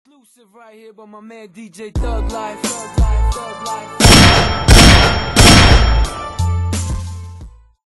Exclusive right here by my man DJ Thug Life. Thug Life, Thug Life.